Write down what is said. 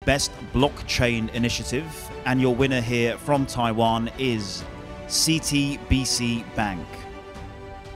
Best Blockchain Initiative, and your winner here from Taiwan is CTBC Bank.